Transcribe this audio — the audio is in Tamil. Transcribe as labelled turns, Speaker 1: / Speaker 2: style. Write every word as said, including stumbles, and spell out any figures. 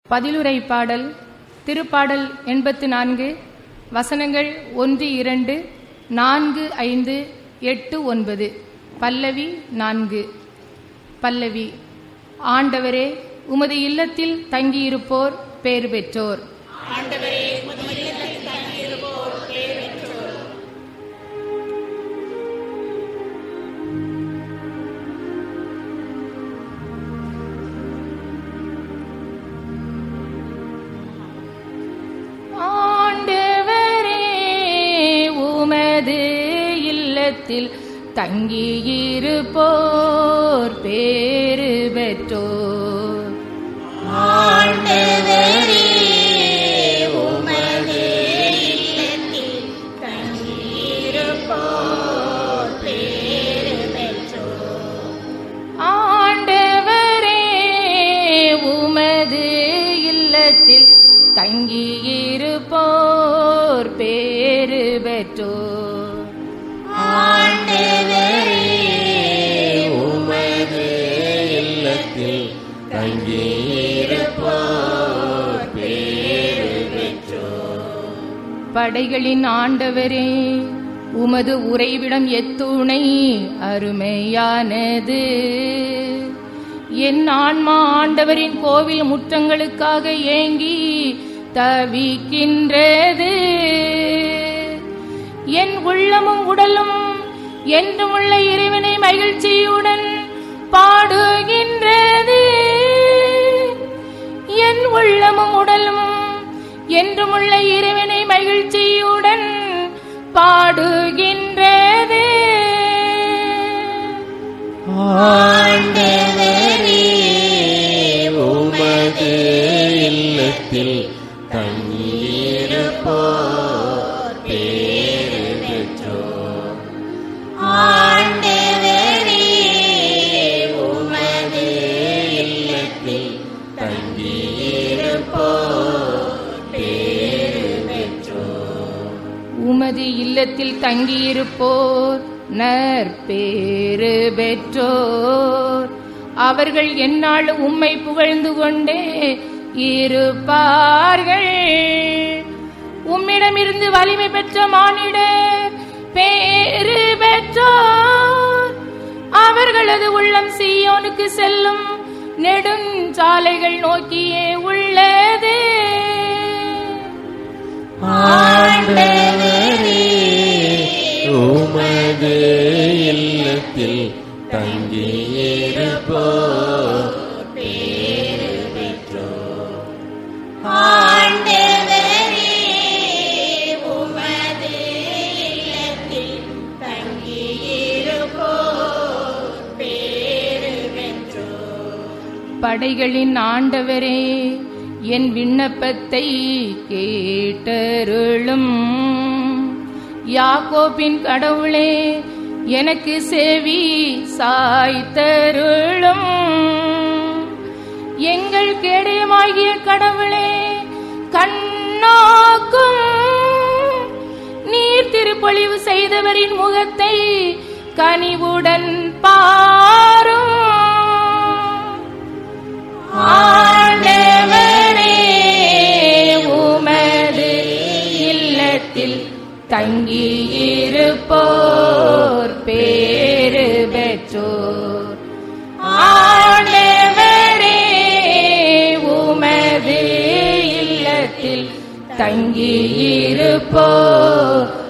Speaker 1: பதிலுரை பாடல் திருப்பாடல் எண்பத்து நான்கு வசனங்கள் ஒன்று இரண்டு நான்கு ஐந்து எட்டு ஒன்பது. பல்லவி நான்கு. பல்லவி. ஆண்டவரே உமது இல்லத்தில் தங்கியிருப்போர் பேறு பெற்றோர்.
Speaker 2: ஆண்டவரே உமது இல்லத்தில் தங்கியிருப்போர் பேறு பெற்றோர்.
Speaker 1: ஆண்டவரே உமது இல்லத்தில் தங்கியிருப்போர் பேறு பெற்றோர்.
Speaker 2: ஆண்டவரே உமது இல்லத்தில் தங்கியிருப்போர் பேறு பெற்றோர்.
Speaker 1: ஆண்டவரே உமது இல்லத்தில் தங்கியிருப்போர் பேறு பெற்றோர்.
Speaker 2: ஆண்டவரே உமது இல்லத்தில் தங்கியிருப்போர் பேறு பெற்றோர்.
Speaker 1: படைகளின் ஆண்டவரே உமது உறைவிடம் எத்துணை அருமையானது. என் ஆன்மா ஆண்டவரின் கோவில் முற்றங்களுக்காக ஏங்கி தவிக்கின்றது. என் உள்ளமும் உடலும் என்றுமுள்ள இறைவனை மகிழ்ச்சியுடன் பாடுகின்றது. என் உள்ளமும் உடலும் என்றுமுள்ள இறைவனை மகிழ்ச்சியுடன் பாடுகின்றது.
Speaker 2: ஆண்டவரே உமது இல்லத்தில் தங்கியிருப்போர் பேறு பெற்றோர். ஆண்டவரே உமது இல்லத்தில் தங்கியிருப்போர் பேறு பெற்றோர்.
Speaker 1: உமது இல்லத்தில் தங்கியிருப்போர் நற்பேறு பெற்றோர். அவர்கள் எந்நாளும் உம்மை புகழ்ந்து கொண்டே இருப்பார்கள். உம்மிடமிருந்து வலிமை பெற்ற மானிடர் பேறு பெற்றோர். அவர்களது உள்ளம் சீயோனுக்கு செல்லும் நெடுஞ்சாலைகள் நோக்கியே உள்ளது.
Speaker 2: ஆண்டவரே உமது இல்லத்தில் தங்கியிருப்போர் பேறு பெற்றோர். ஆண்டவரே உமது இல்லத்தில் தங்கியிருப்போர் பேறு பெற்றோர்.
Speaker 1: படைகளின் ஆண்டவரே என் விண்ணப்பத்தை கேட்டருளும். யாக்கோபின் கடவுளே எனக்கு செவி சாய்த்தருளும். எங்கள் கேடயமாகிய கடவுளே கண்ணோக்கும். நீர் திருப்பொழிவு செய்தவரின் முகத்தை கனிவுடன் பாரும். ஆண்டவரே உமது இல்லத்தில் தங்கியிருப்போர் பேறு பெற்றோர். ஆண்டவரே உமது இல்லத்தில் தங்கியிருப்போர்